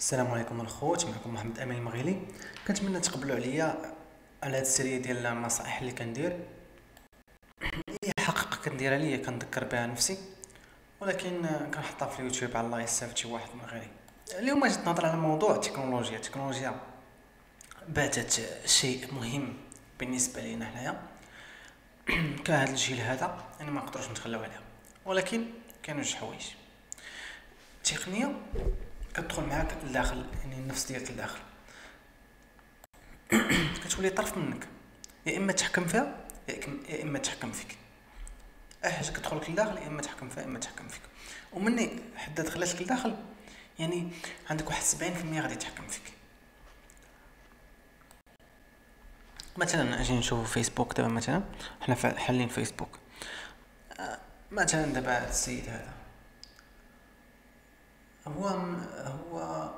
السلام عليكم الخوت، معكم محمد امين المغيلي. كنتمنى تقبلوا عليا على هاد السريه ديال النصائح اللي كندير. هي حقيقه كنديرها ليا كنذكر بها نفسي، ولكن كنحطها في اليوتيوب على الله يستافد شي واحد من غيري. اليوم جيت نهضر على موضوع التكنولوجيا باتت شيء مهم بالنسبه لينا حنايا كهذا الجيل هذا، يعني ما نقدروش نتخلاو عليها. ولكن كاين جوج حوايج. التقنيه كتدخل معاك لداخل، يعني النفس ديالك لداخل، كتولي طرف منك، يا اما تحكم فيها يا اما تحكم فيك. اي حاجه كتدخلك لداخل يا اما تحكم فيها يا اما تحكم فيك. ومني حدا دخلتك لداخل، يعني عندك واحد 70% غادي يتحكم فيك. مثلا اجي نشوفو فيسبوك دابا، مثلا حنا حالين فيسبوك. مثلا دابا هاد السيد هذا هو هو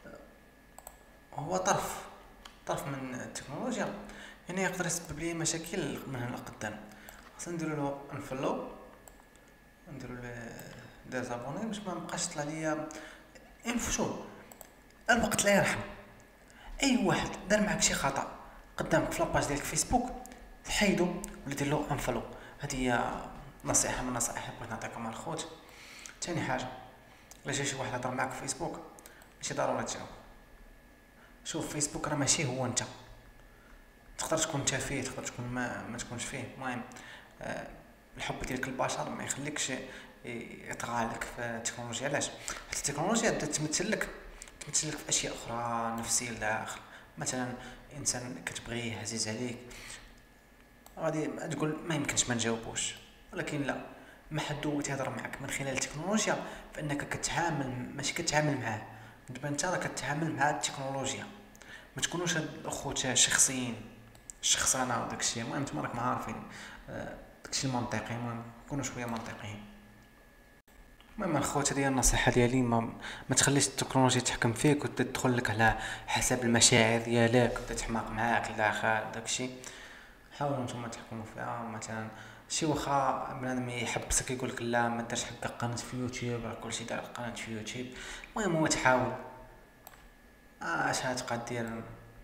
هو طرف من التكنولوجيا، يعني يقدر يسبب لي مشاكل من هنا لقدام. خاصنا نديرو له انفولو، نديرو له ديزابوني باش ما بقاش طلع ليا شوف. الوقت لا يرحم. اي واحد دار معك شي خطا قدامك في لاباج ديالك فيسبوك، حيدو ولا دير له انفولو. هذه هي نصيحه من النصائح اللي بغيت نعطيكم الخوت. ثاني حاجه، الا جا شي واحد هضر معاك في فيسبوك ماشي ضروري تجاوب. شوف، فيسبوك راه ماشي هو انت. تقدر تكون انت فيه، تقدر تكون ما تكونش فيه. المهم الحب ديالك البشر ما يخليكش يطغى عليك في التكنولوجيا. علاش؟ حيت التكنولوجيا بدات تمثل لك في اشياء اخرى نفسيه لداخل. مثلا انسان كتبغيه عزيز عليك، غادي تقول ما يمكنش ما نجاوبوش، ولكن لا، ما حد دوت يهضر معك من خلال التكنولوجيا، فانك كتعامل ماشي كتعامل معاه. دابا انت راه كتعامل مع التكنولوجيا، ما تكونوش هاد الاخوت شخصيين، الشخصنه وداك الشيء. المهم نتوما راكم عارفين داك الشيء المنطقي. المهم كونوا شويه منطقيين. المهم الخوت، هذه هي النصيحه ديالي. ما تخليش التكنولوجيا تحكم فيك وتدخل لك على حسب المشاعر ديالك وتتحماق معاك لداخل داك الشيء. حاولوا نتوما تحكموا فيها. مثلا شي واخا بنادم يحبسك يقول لك لا ما ديرش حقك قناه في يوتيوب، راه كلشي دار قناه في يوتيوب. المهم هو تحاول. اش غتبقى دير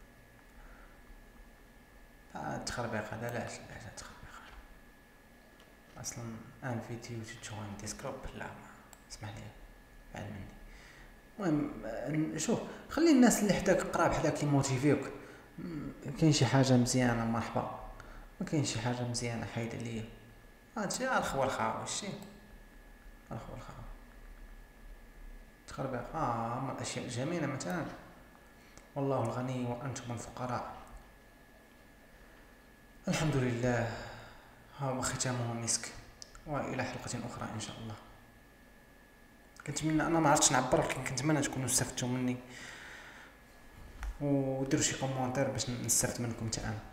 التخربيق هذا؟ علاش التخربيق اصلا؟ ان فيديو تجوين ديسكروب؟ لا، ما اسمح لي، بعد مني. المهم شوف، خلي الناس اللي حداك قراب حداك يموتيفيوك. كاين شي حاجه مزيانه مرحبا، ما كاين شي حاجه مزيانه حيد عليا. هادشي الخوال الخاوي، الشي الخوال الخاوي. تخربيق من الاشياء الجميله مثلا: والله الغني وانتم الفقراء. الحمد لله، وختامه مسك. والى حلقه اخرى ان شاء الله. كنتمنى، انا ما عرفتش نعبر، ولكن كنتمنى تكونوا استفدتوا مني وديروا شي كومونتير باش نستافد منكم حتى انا.